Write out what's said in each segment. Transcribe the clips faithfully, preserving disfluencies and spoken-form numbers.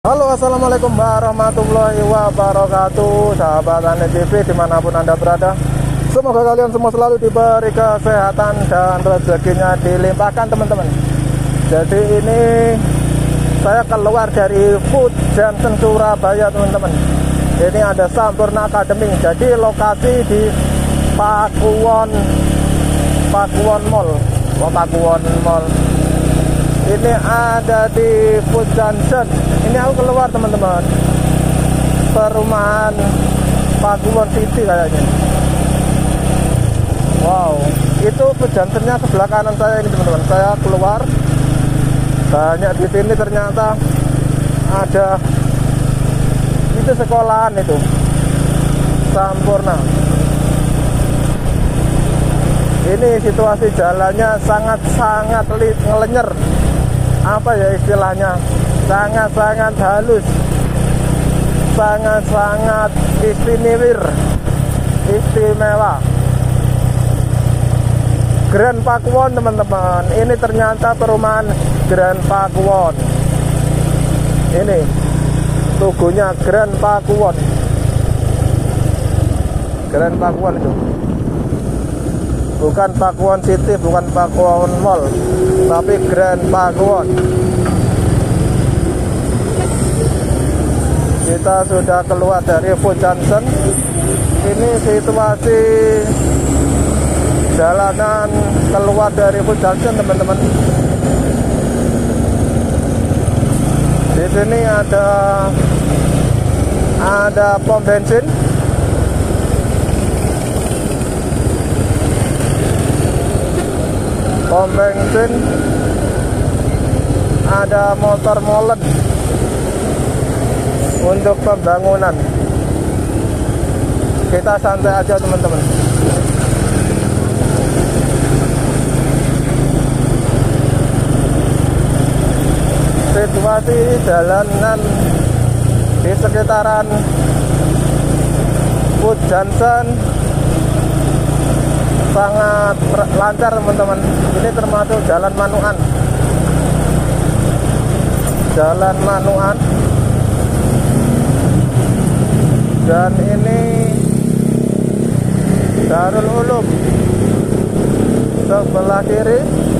Halo, assalamualaikum warahmatullahi wabarakatuh, sahabat Ane T V dimanapun anda berada. Semoga kalian semua selalu diberi kesehatan dan rezekinya dilimpahkan, teman-teman. Jadi ini saya keluar dari Food Junction Surabaya, teman-teman. Ini ada Sampurna Academy. Jadi lokasi di Pakuwon Pakuwon Mall. Oh, Pakuwon Mall. Ini ada di Food Junction. Ini aku keluar, teman-teman, perumahan Pakuwon City kayaknya. Wow, itu Food Junction-nya sebelah kanan saya ini, teman-teman. Saya keluar, banyak di sini ternyata ada itu sekolahan itu Sampurna. Ini situasi jalannya sangat-sangat ngelenyer, apa ya istilahnya, sangat-sangat halus, sangat-sangat istimewa, istimewa. Grand Pakuwon, teman-teman. Ini ternyata perumahan Grand Pakuwon. Ini logonya Grand Pakuwon. Grand Pakuwon itu. Bukan Pakuwon City, bukan Pakuwon Mall, tapi Grand Pakuwon. Kita sudah keluar dari Food Junction. Ini situasi jalanan keluar dari Food Junction, teman-teman. Di sini ada ada pom bensin. Pom bensin, ada motor molen untuk pembangunan. Kita santai aja, teman-teman. Situasi jalanan di sekitaran Food Junction sangat lancar, teman-teman. Ini termasuk jalan Manuan. Jalan Manuan. Dan ini Darul Ulum sebelah kiri.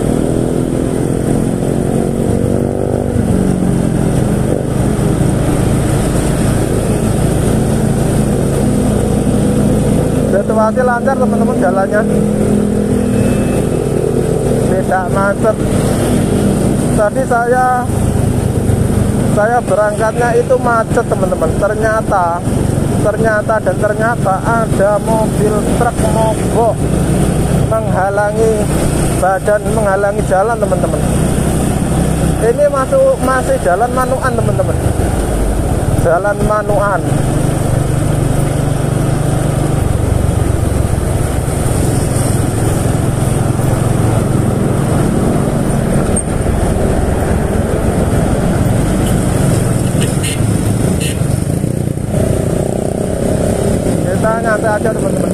Situasi lancar, teman-teman, jalannya tidak macet. Tadi saya saya berangkatnya itu macet, teman-teman. Ternyata ternyata dan ternyata ada mobil truk mogok menghalangi badan, menghalangi jalan, teman-teman. Ini masuk masih jalan Manuan, teman-teman. Jalan Manuan. Santai aja, teman-teman,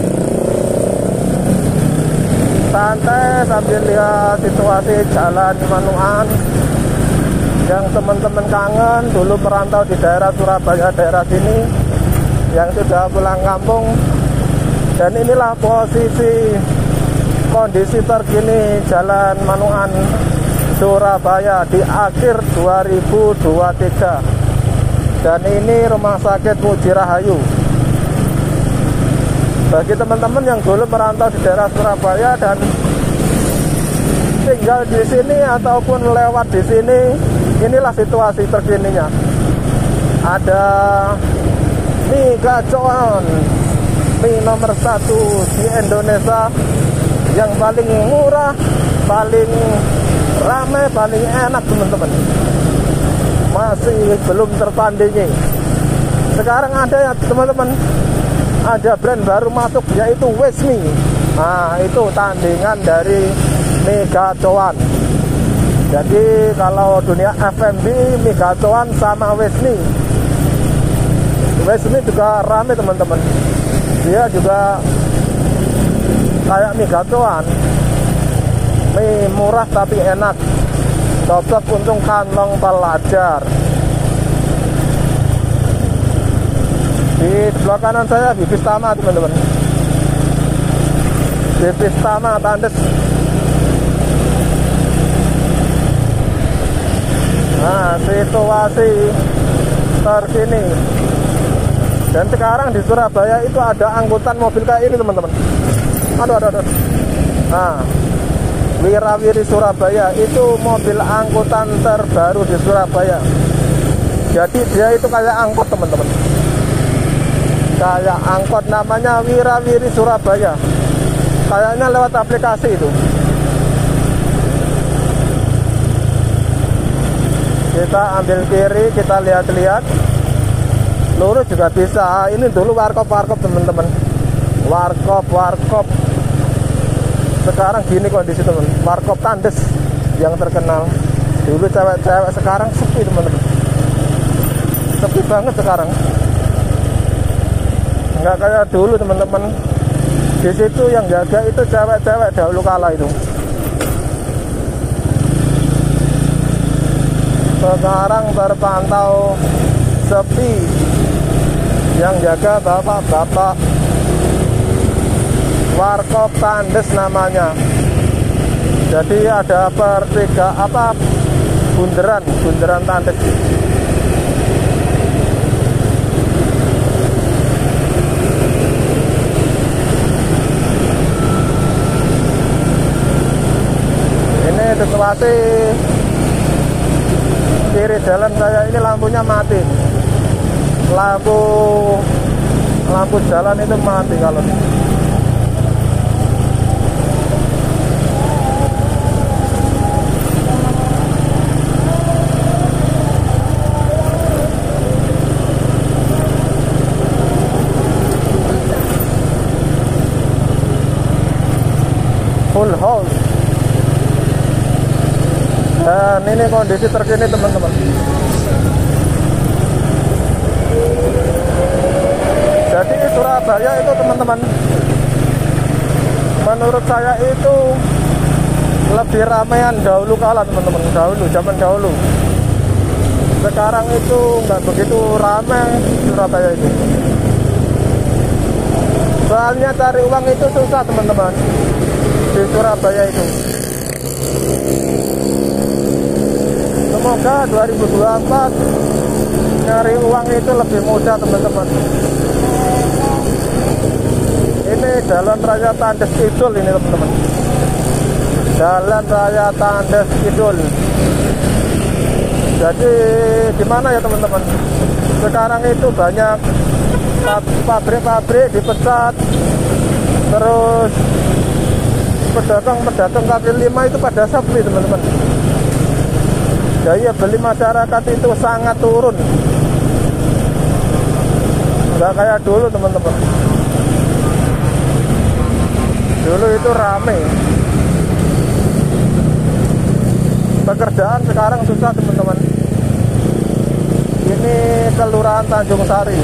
santai sambil lihat situasi jalan Manuan. Yang teman-teman kangen dulu merantau di daerah Surabaya, daerah sini, yang sudah pulang kampung. Dan inilah posisi kondisi terkini jalan Manuan Surabaya di akhir dua ribu dua puluh tiga. Dan ini Rumah Sakit Muji Rahayu. Bagi teman-teman yang dulu merantau di daerah Surabaya dan tinggal di sini ataupun lewat di sini, inilah situasi terkininya. Ada mie gacoan, mie nomor satu di Indonesia, yang paling murah, paling ramai, paling enak, teman-teman. Masih belum tertandingi. Sekarang ada ya, teman-teman, ada brand baru masuk, yaitu Wesmi. Nah, itu tandingan dari mie gacoan. Jadi kalau dunia F and B, mie gacoan sama Wesmi. Wesmi juga rame, teman-teman. Dia juga kayak mie gacoan, mie murah tapi enak, cocok untuk kantong pelajar. Di sebelah kanan saya Bibis Tama teman-teman. Bibis Tama Tandes. Nah, situasi terkini. Dan sekarang di Surabaya itu ada angkutan mobil kayak ini teman-teman. Aduh, aduh, aduh. Nah, Wirawiri Surabaya itu mobil angkutan terbaru di Surabaya. Jadi dia itu kayak angkot teman-teman. Kayak angkot, namanya Wirawiri Surabaya. Kayaknya lewat aplikasi itu. Kita ambil kiri, kita lihat-lihat. Lurus juga bisa. Ini dulu warkop-warkop teman-teman. Warkop-warkop. Sekarang gini kondisi teman. Warkop Tandes yang terkenal. Dulu cewek-cewek, sekarang sepi teman-teman. Sepi banget sekarang. Nggak kayak dulu teman-teman. Di situ yang jaga itu cewek-cewek dahulu kala itu. Sekarang terpantau sepi. Yang jaga bapak-bapak. Warkop Tandes namanya. Jadi ada pertiga apa bunderan, bunderan Tandes. Ini situasi kiri jalan saya ini lampunya mati. Lampu lampu jalan itu mati kalau full house. Dan ini kondisi terkini teman-teman. Jadi Surabaya itu teman-teman, menurut saya itu lebih ramean dahulu kala teman-teman. Dahulu, zaman dahulu. Sekarang itu nggak begitu ramai Surabaya itu. Soalnya cari uang itu susah teman-teman di Surabaya itu. Semoga dua ribu dua puluh empat nyari uang itu lebih mudah teman-teman. Ini Jalan Raya Tandes Kidul ini teman-teman. Jalan Raya Tandes Kidul. Jadi gimana ya teman-teman? Sekarang itu banyak pabrik-pabrik dipecat. Terus pedagang-pedagang kaki lima itu pada sepi teman-teman. Daya beli masyarakat itu sangat turun. Nggak kayak dulu teman-teman. Dulu itu rame. Pekerjaan sekarang susah teman-teman. Ini Kelurahan Tanjung Sari.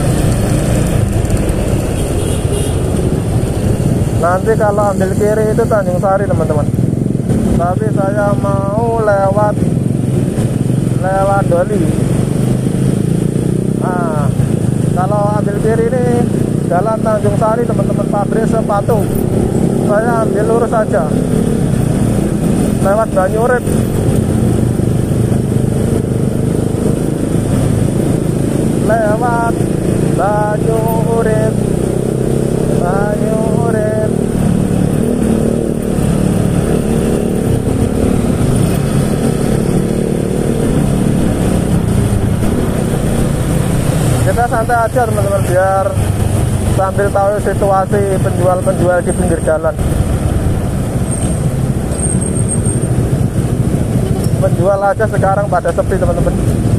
Nanti kalau ambil kiri itu Tanjung Sari teman-teman. Tapi saya mau lewat lewat Doli. Nah, kalau ambil kiri ini Jalan Tanjung Sari teman-teman, pabrik sepatu. Saya ambil lurus saja lewat Banyurip. Lewat Banyurip, Banyurip. Kita santai aja teman-teman, biar sambil tahu situasi penjual-penjual di pinggir jalan. Penjual aja sekarang pada sepi teman-teman.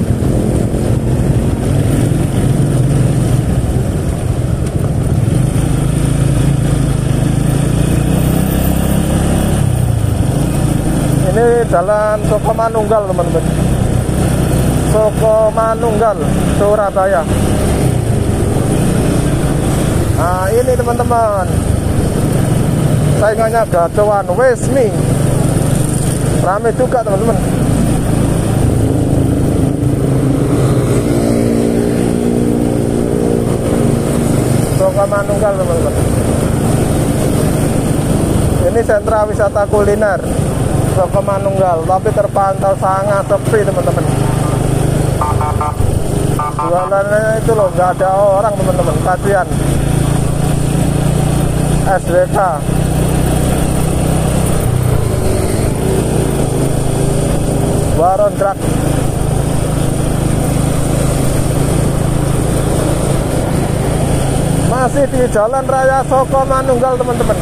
Ini Jalan Soko Manunggal teman-teman. Soko Manunggal Surabaya. Nah ini teman-teman, saingannya gacoan Wesmi. Rame juga teman-teman. Manunggal teman-teman. Ini sentra wisata kuliner Soko Manunggal, tapi terpantau sangat sepi teman-teman. Jualannya itu loh nggak ada orang teman-teman, kasihan. S D K Baron Drak. Masih di Jalan Raya Soko Manunggal teman-teman.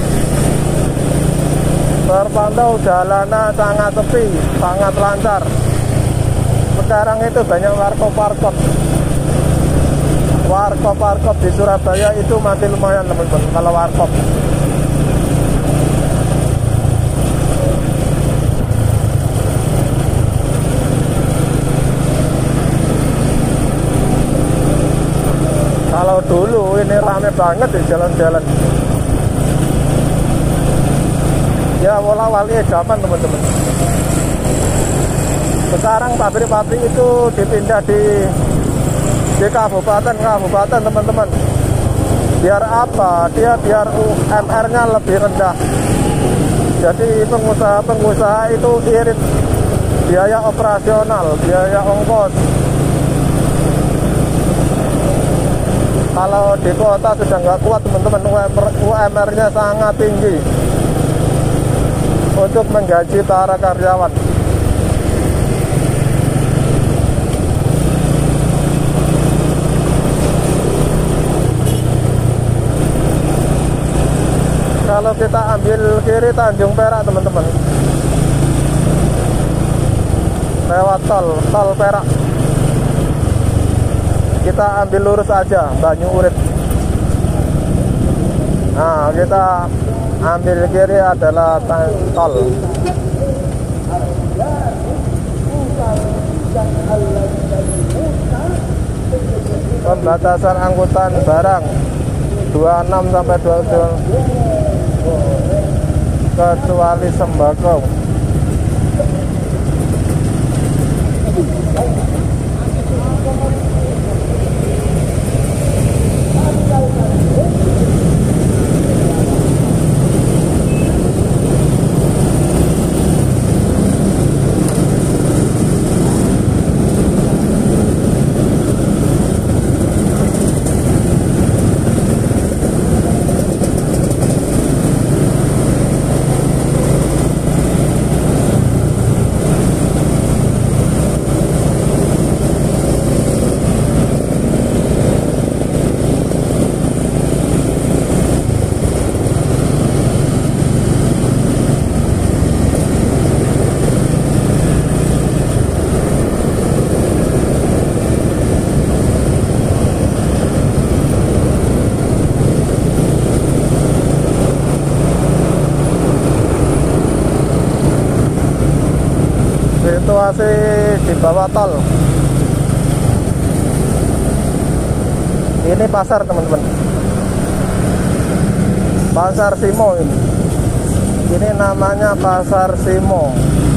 Terpantau jalanan sangat sepi, sangat lancar. Sekarang itu banyak warkop-warkop. Warkop-warkop di Surabaya itu masih lumayan teman-teman kalau warkop. Kalau dulu ini rame banget di jalan-jalan. Ya wala-wali zaman teman-teman. Sekarang pabrik-pabrik itu dipindah di di kabupaten-kabupaten teman-teman. Biar apa? Dia biar U M R-nya lebih rendah. Jadi pengusaha-pengusaha itu irit biaya operasional, biaya ongkos. Kalau di kota sudah nggak kuat teman-teman, U M R-nya sangat tinggi untuk menggaji para karyawan. Kalau kita ambil kiri Tanjung Perak teman-teman, lewat tol, tol Perak. Kita ambil lurus aja Banyu Urip. Nah, kita ambil kiri adalah tol. Pembatasan angkutan barang dua puluh enam sampai dua puluh dua kecuali sembako. Situasi di bawah tol. Ini pasar teman-teman, Pasar Simo ini. Ini namanya Pasar Simo.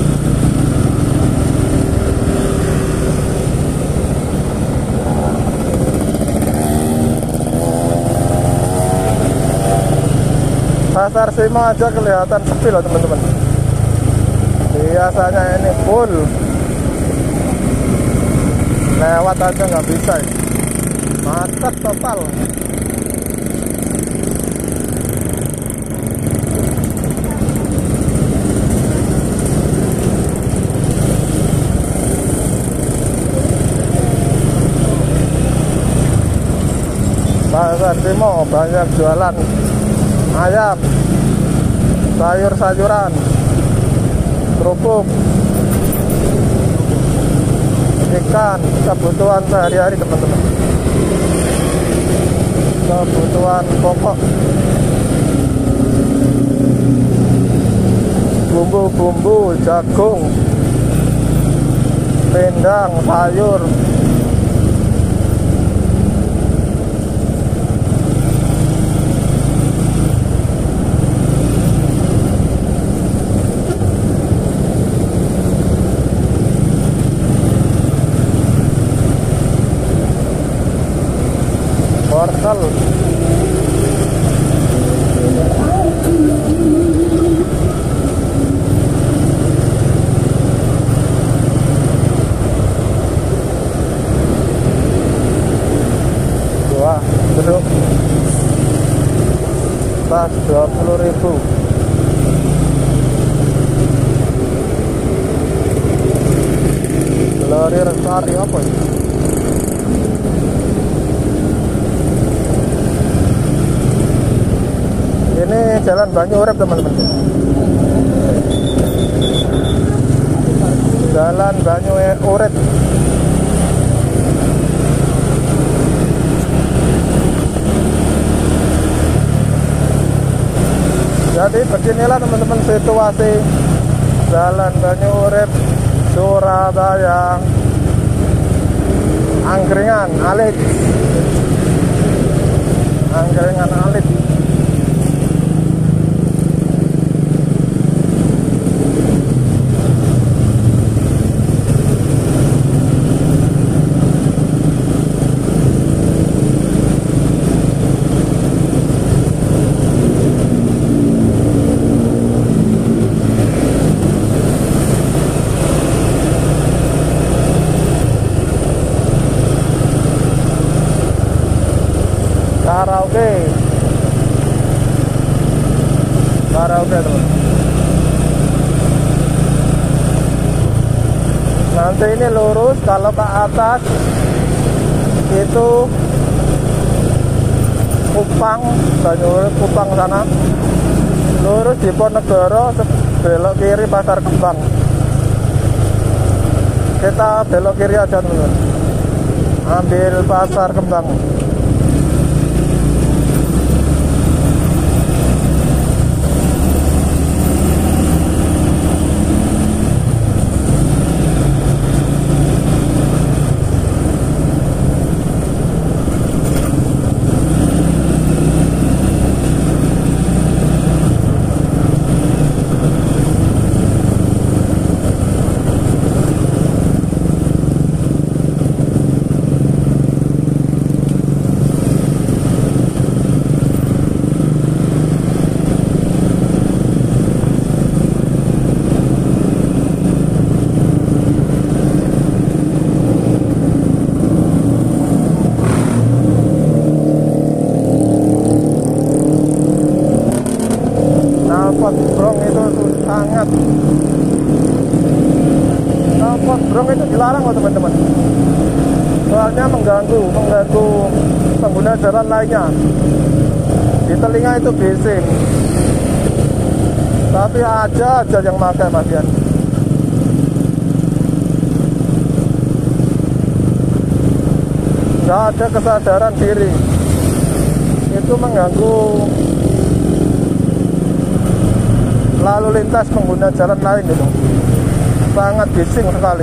Pasar Simo aja kelihatan sepi loh teman-teman. Biasanya ini full, lewat aja nggak bisa, macet total. Pasar Simo banyak jualan ayam, sayur-sayuran, kerupuk, ikan, kebutuhan sehari-hari teman-teman, kebutuhan pokok, bumbu-bumbu, jagung, pindang, sayur. Wortel, Wah, duduk pas dua puluh ribu. Lari resari apa ya? Ini jalan Banyu Urip teman-teman. Jalan Banyu Urip. Jadi beginilah teman-teman situasi Jalan Banyu Urip, Surabaya, Angkringan Alit, Angkringan Alit. Karaoke, karaoke teman. Nanti ini lurus, kalau ke atas itu Kupang, Banyu Kupang sana. Lurus di Ponegoro, belok kiri Pasar Kembang. Kita belok kiri aja teman. Ambil Pasar Kembang. Brong itu sangat Knalpot brong itu dilarang loh teman-teman, soalnya mengganggu mengganggu pengguna jalan lainnya. Di telinga itu bising, tapi aja aja yang pakai bagian. Nggak ada kesadaran diri, itu mengganggu lalu lintas pengguna jalan lain itu, sangat bising sekali.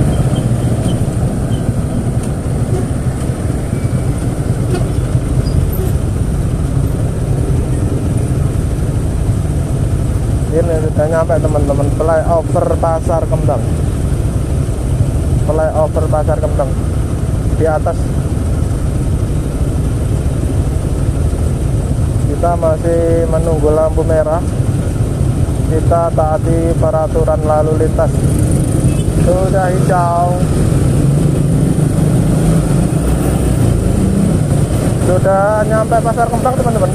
Ini sudah nyampe teman-teman, flyover Pasar Kembang, flyover Pasar Kembang di atas. Kita masih menunggu lampu merah. Kita taati peraturan lalu lintas. Sudah hijau, sudah nyampe Pasar Kembang teman-teman.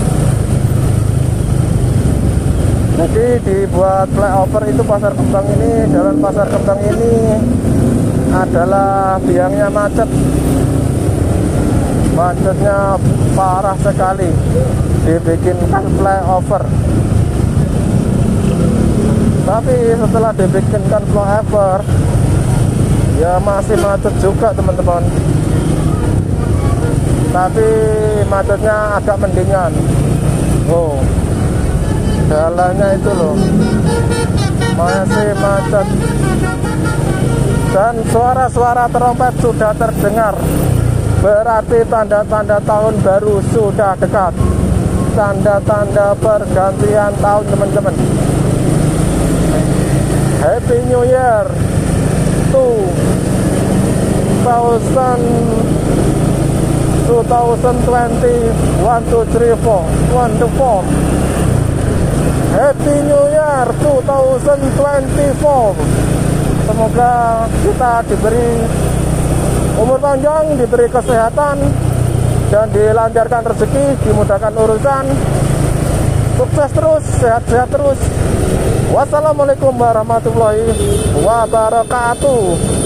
Jadi dibuat flyover itu Pasar Kembang ini, jalan Pasar Kembang ini adalah biangnya macet. Macetnya parah sekali, dibikinkan flyover. Tapi setelah dibikinkan flyover, ya masih macet juga teman-teman. Tapi macetnya agak mendingan. Oh, jalannya itu loh masih macet. Dan suara-suara trompet sudah terdengar. Berarti tanda-tanda tahun baru sudah dekat. Tanda-tanda pergantian tahun teman-teman. Happy New Year two thousand twenty one two three four one two four. empat. Semoga kita diberi umur panjang, diberi kesehatan, dan dilancarkan rezeki, dimudahkan urusan. Sukses terus, sehat-sehat terus. Wassalamualaikum warahmatullahi wabarakatuh.